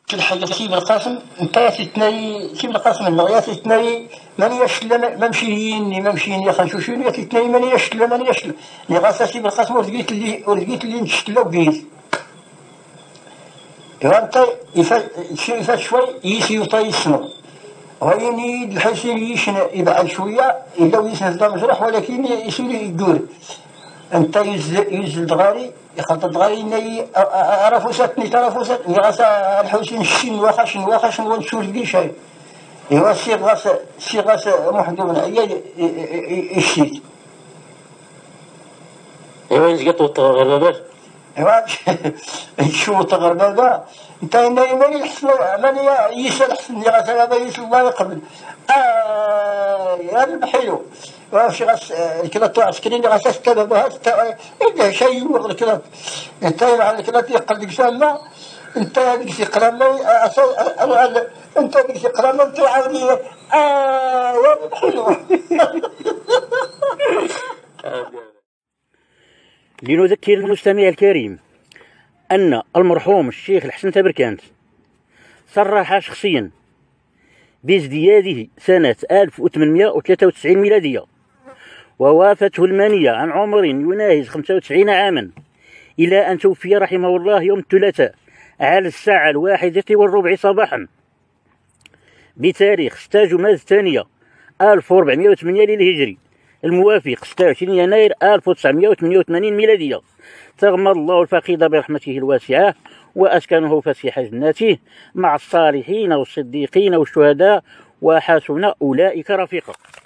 الحاجة سيدي القاسم انت تتناي سيدي القاسم يا تتناي ماني يشلا ما مشيين يا خنشوشين يا تتناي ماني يشلا لي غاسا سيدي القاسم ورزقيت اللي نشتلا وقيت ايوا انت يفات شوي يسيوطا يسنو ويني الحسين يبعد شويه الا ويسند مجروح ولكن يسير يدور انت يزل دغاري يخطط دغاري ني رفوساتني ترفوساتني غاسا الحسين الشين واخا ونشوف لي شيء ايوا سي غاس محدود عيا الشيت ايوا نزقطو الغربابات ايوا نشوفو الغربابه انت ماني الحسن ماني يسال الحسن غاسا هذا يسال الله يقبل يا البحيو واش غاس الكلات عسكريين غاس استلم هذا شيء يوغ الكلات انت مع الكلات يقلق سامه انت هذيك في قرامه انت هذيك في قرامه انت عاودي يا البحيو لنذكر المستمع الكريم أن المرحوم الشيخ الحسن تبركانت صرح شخصيا بازدياده سنة 1893 ميلادية ووافته المنية عن عمر يناهز 95 عاما إلى أن توفي رحمه الله يوم الثلاثاء على الساعة 1:15 صباحا بتاريخ 6 جماد الثانية 1408 للهجري الموافق 26 يناير 1988 ميلادية. تغمد الله الفقيد برحمته الواسعة وأسكنه فسيح جناته مع الصالحين والصديقين والشهداء وحسن أولئك رفيقا.